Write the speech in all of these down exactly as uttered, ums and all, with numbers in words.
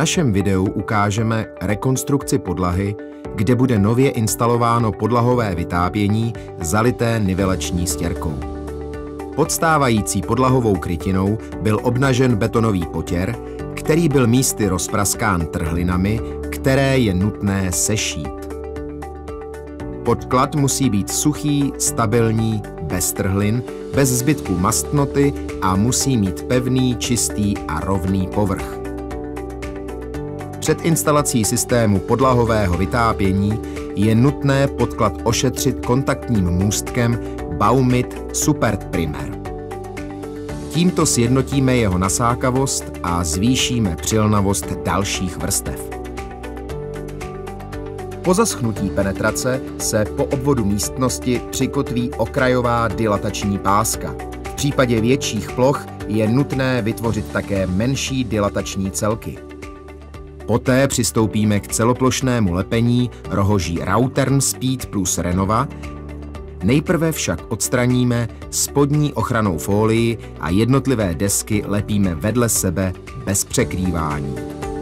našem videu ukážeme rekonstrukci podlahy, kde bude nově instalováno podlahové vytápění zalité nivelační stěrkou. Pod stávající podlahovou krytinou byl obnažen betonový potěr, který byl místy rozpraskán trhlinami, které je nutné sešít. Podklad musí být suchý, stabilní, bez trhlin, bez zbytků mastnoty a musí mít pevný, čistý a rovný povrch. Před instalací systému podlahového vytápění je nutné podklad ošetřit kontaktním můstkem Baumit Super Primer. Tímto sjednotíme jeho nasákavost a zvýšíme přilnavost dalších vrstev. Po zaschnutí penetrace se po obvodu místnosti přikotví okrajová dilatační páska. V případě větších ploch je nutné vytvořit také menší dilatační celky. Poté přistoupíme k celoplošnému lepení rohoží Rautern Speed plus Renova. Nejprve však odstraníme spodní ochrannou folii a jednotlivé desky lepíme vedle sebe bez překrývání.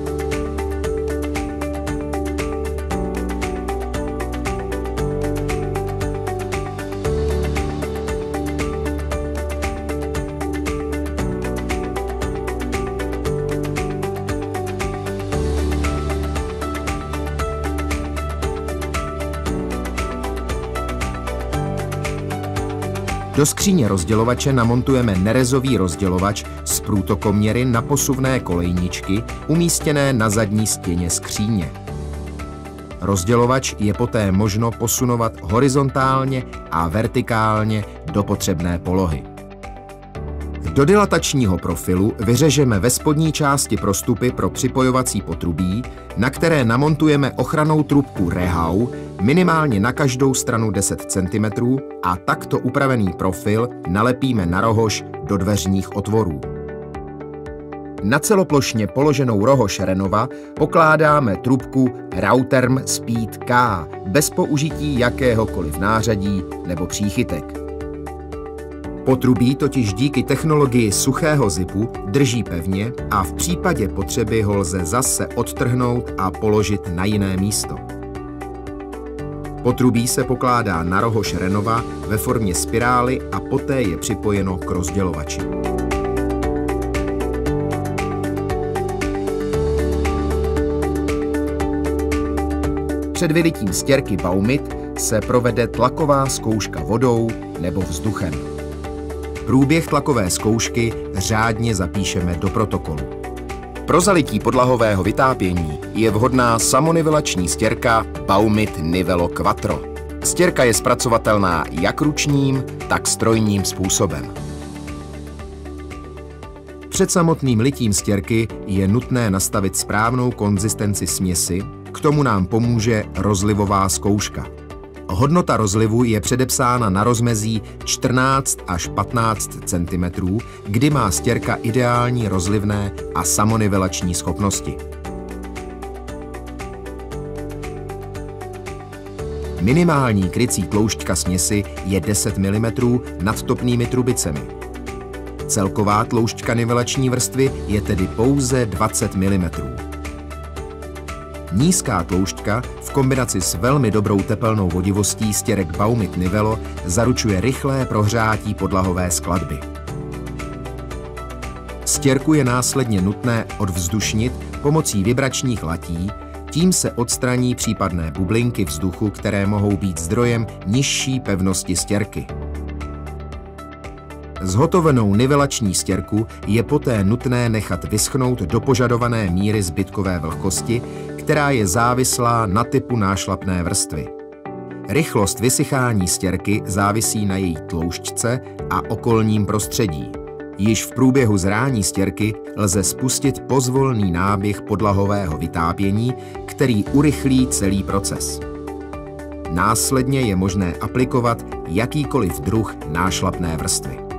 Do skříně rozdělovače namontujeme nerezový rozdělovač z průtokoměry na posuvné kolejničky umístěné na zadní stěně skříně. Rozdělovač je poté možno posunovat horizontálně a vertikálně do potřebné polohy. Do dilatačního profilu vyřežeme ve spodní části prostupy pro připojovací potrubí, na které namontujeme ochrannou trubku Rehau minimálně na každou stranu deset centimetrů a takto upravený profil nalepíme na rohož do dveřních otvorů. Na celoplošně položenou rohož Renova pokládáme trubku Rautern Speed K bez použití jakéhokoliv nářadí nebo příchytek. Potrubí totiž díky technologii suchého zipu drží pevně a v případě potřeby ho lze zase odtrhnout a položit na jiné místo. Potrubí se pokládá na rohož Renova ve formě spirály a poté je připojeno k rozdělovači. Před vylitím stěrky Baumit se provede tlaková zkouška vodou nebo vzduchem. Průběh tlakové zkoušky řádně zapíšeme do protokolu. Pro zalití podlahového vytápění je vhodná samonivelační stěrka Baumit Nivelo Quattro. Stěrka je zpracovatelná jak ručním, tak strojním způsobem. Před samotným litím stěrky je nutné nastavit správnou konzistenci směsi, k tomu nám pomůže rozlivová zkouška. Hodnota rozlivu je předepsána na rozmezí čtrnáct až patnáct centimetrů, kdy má stěrka ideální rozlivné a samonivelační schopnosti. Minimální krycí tloušťka směsi je deset milimetrů nad topnými trubicemi. Celková tloušťka nivelační vrstvy je tedy pouze dvacet milimetrů. Nízká tloušťka v kombinaci s velmi dobrou tepelnou vodivostí stěrek Baumit Nivelo zaručuje rychlé prohřátí podlahové skladby. Stěrku je následně nutné odvzdušnit pomocí vibračních latí, tím se odstraní případné bublinky vzduchu, které mohou být zdrojem nižší pevnosti stěrky. Zhotovenou nivelační stěrku je poté nutné nechat vyschnout do požadované míry zbytkové vlhkosti, která je závislá na typu nášlapné vrstvy. Rychlost vysychání stěrky závisí na její tloušťce a okolním prostředí. Již v průběhu zrání stěrky lze spustit pozvolný náběh podlahového vytápění, který urychlí celý proces. Následně je možné aplikovat jakýkoliv druh nášlapné vrstvy.